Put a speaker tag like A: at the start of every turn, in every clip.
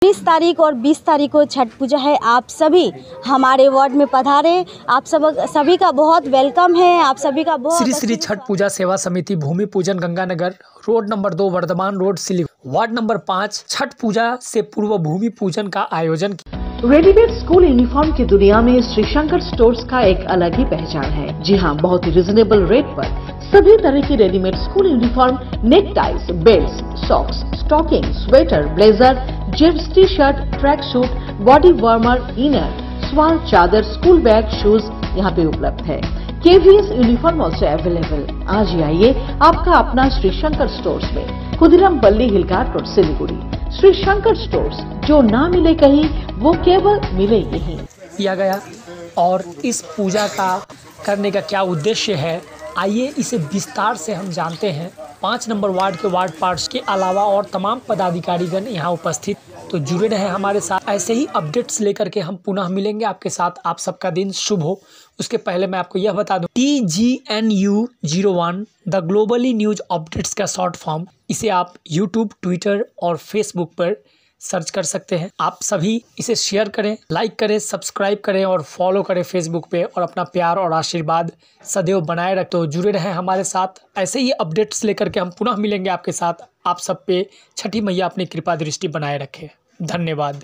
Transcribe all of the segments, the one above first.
A: 30 तारीख और 20 तारीख को छठ पूजा है। आप सभी हमारे वार्ड में पधारे। आप सभी का बहुत वेलकम है। आप सभी का बहुत
B: श्री छठ पूजा सेवा समिति भूमि पूजन Ganganagar road number 2 Vardhaman road Siliguri ward number 5 Chhath Puja से पूर्व भूमि पूजन का आयोजन।
C: रेडीमेड स्कूल यूनिफॉर्म की दुनिया में श्री शंकर स्टोर्स का एक अलग ही पहचान है। जी हाँ, बहुत ही रिजनेबल रेट पर सभी तरह की readymade school uniform, neck ties, belt, socks, stocking, sweater, blazer, jeans, T shirt, track suit, body warmer, inner, shawl, चादर, स्कूल बैग, शूज यहाँ पे उपलब्ध है। KVS uniform also available. आज ही आइए आपका अपना श्री शंकर स्टोर्स में, खुदीराम पल्ली हिलघाट रोड सिलीगुड़ी। श्री शंकर स्टोर्स, जो ना मिले कहीं वो केवल मिले यहीं।
B: किया गया और इस पूजा का करने का क्या उद्देश्य है, आइए इसे विस्तार से हम जानते हैं। 5 नंबर वार्ड के वार्ड पार्षद के अलावा और तमाम पदाधिकारीगण यहाँ उपस्थित, तो जुड़े रहे हमारे साथ। ऐसे ही अपडेट्स लेकर के हम पुनः मिलेंगे आपके साथ। आप सबका दिन शुभ हो। उसके पहले मैं आपको यह बता दूं, TGNU01 the globally news updates का शॉर्ट फॉर्म, इसे आप यूट्यूब, ट्विटर और फेसबुक पर सर्च कर सकते हैं। आप सभी इसे शेयर करें, लाइक करें, सब्सक्राइब करें और फॉलो करें फेसबुक पे, और अपना प्यार और आशीर्वाद सदैव बनाए रखें। तो जुड़े रहें हमारे साथ। ऐसे ही अपडेट्स लेकर के हम पुनः मिलेंगे आपके साथ। आप सब पे छठी मैया अपनी कृपा दृष्टि बनाए रखे। धन्यवाद।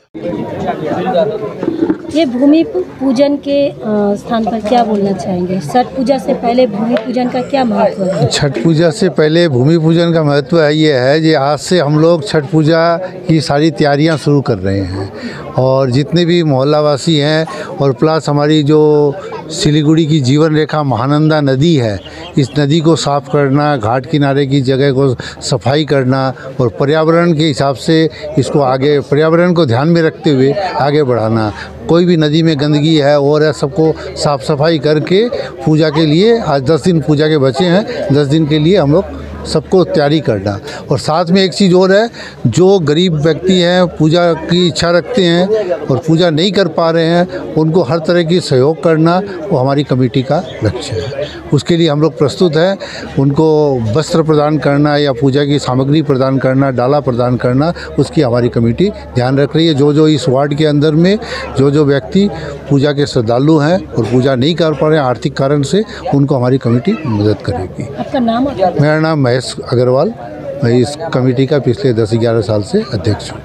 A: ये भूमि पूजन के स्थान पर क्या बोलना चाहेंगे? छठ पूजा से पहले भूमि पूजन का क्या महत्व है?
D: छठ पूजा से पहले भूमि पूजन का महत्व ये है कि आज से हम लोग छठ पूजा की सारी तैयारियां शुरू कर रहे हैं, और जितने भी मोहल्लावासी हैं और प्लस हमारी जो सिलीगुड़ी की जीवन रेखा महानंदा नदी है, इस नदी को साफ़ करना, घाट किनारे की जगह को सफाई करना और पर्यावरण के हिसाब से इसको आगे, पर्यावरण को ध्यान में रखते हुए आगे बढ़ाना। कोई भी नदी में गंदगी है और है, सबको साफ़ सफाई करके पूजा के लिए, आज 10 दिन पूजा के बचे हैं, 10 दिन के लिए हम लोग सबको तैयारी करना। और साथ में एक चीज़ और है, जो गरीब व्यक्ति हैं, पूजा की इच्छा रखते हैं और पूजा नहीं कर पा रहे हैं, उनको हर तरह की सहयोग करना, वो हमारी कमेटी का लक्ष्य है। उसके लिए हम लोग प्रस्तुत हैं। उनको वस्त्र प्रदान करना या पूजा की सामग्री प्रदान करना, डाला प्रदान करना, उसकी हमारी कमेटी ध्यान रख रही है। जो इस वार्ड के अंदर में जो व्यक्ति पूजा के श्रद्धालु हैं और पूजा नहीं कर पा रहे हैं आर्थिक कारण से, उनको हमारी कमेटी मदद करेगी।
A: आपका नाम?
D: मेरा नाम महेश अग्रवाल, मैं इस कमेटी का पिछले 10-11 साल से अध्यक्ष हूँ।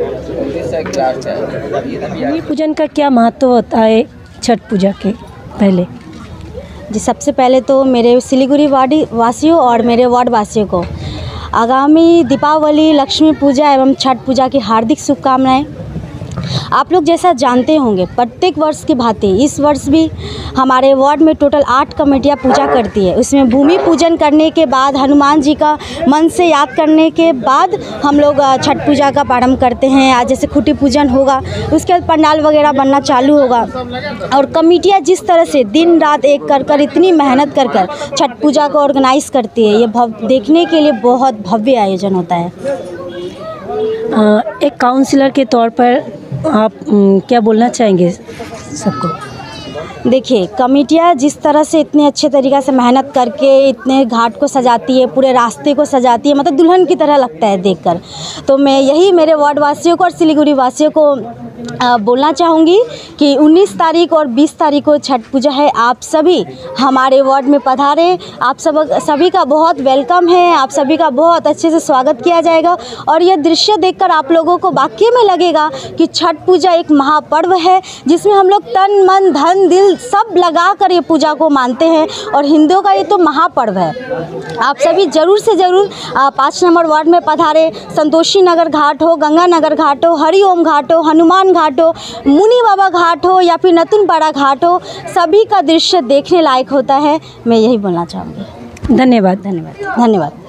A: भूमि पूजन का क्या महत्व होता है छठ पूजा के पहले? जी, सबसे पहले तो मेरे सिलीगुड़ी वार्ड वासियों और मेरे वार्ड वासियों को आगामी दीपावली, लक्ष्मी पूजा एवं छठ पूजा की हार्दिक शुभकामनाएं। आप लोग जैसा जानते होंगे, प्रत्येक वर्ष की भांति इस वर्ष भी हमारे वार्ड में टोटल 8 कमेटियाँ पूजा करती है। उसमें भूमि पूजन करने के बाद, हनुमान जी का मन से याद करने के बाद हम लोग छठ पूजा का प्रारंभ करते हैं। आज जैसे खुटी पूजन होगा, उसके बाद पंडाल वगैरह बनना चालू होगा। और कमेटियाँ जिस तरह से दिन रात एक कर इतनी मेहनत कर छठ पूजा को ऑर्गेनाइज़ करती है, ये देखने के लिए बहुत भव्य आयोजन होता है।
E: एक काउंसलर के तौर पर आप क्या बोलना चाहेंगे सबको?
A: देखिए, कमेटियाँ जिस तरह से इतने अच्छे तरीक़े से मेहनत करके इतने घाट को सजाती है, पूरे रास्ते को सजाती है, मतलब दुल्हन की तरह लगता है देखकर। तो मैं यही मेरे वार्ड वासियों को और सिलीगुड़ी वासियों को बोलना चाहूँगी कि 19 तारीख और 20 तारीख को छठ पूजा है। आप सभी हमारे वार्ड में पधारे। आप सभी का बहुत वेलकम है। आप सभी का बहुत अच्छे से स्वागत किया जाएगा। और यह दृश्य देखकर आप लोगों को वाकई में लगेगा कि छठ पूजा एक महापर्व है, जिसमें हम लोग तन, मन, धन, दिल सब लगा कर ये पूजा को मानते हैं, और हिंदुओं का ये तो महापर्व है। आप सभी ज़रूर से ज़रूर 5 नंबर वार्ड में पधारे। संतोषी नगर घाट हो, गंगानगर घाट हो, हरिओम घाट हो, हनुमान घाट हो, मुनि बाबा घाट हो या फिर नतुनपाड़ा घाट हो, सभी का दृश्य देखने लायक होता है। मैं यही बोलना चाहूँगी।
E: धन्यवाद।
A: धन्यवाद।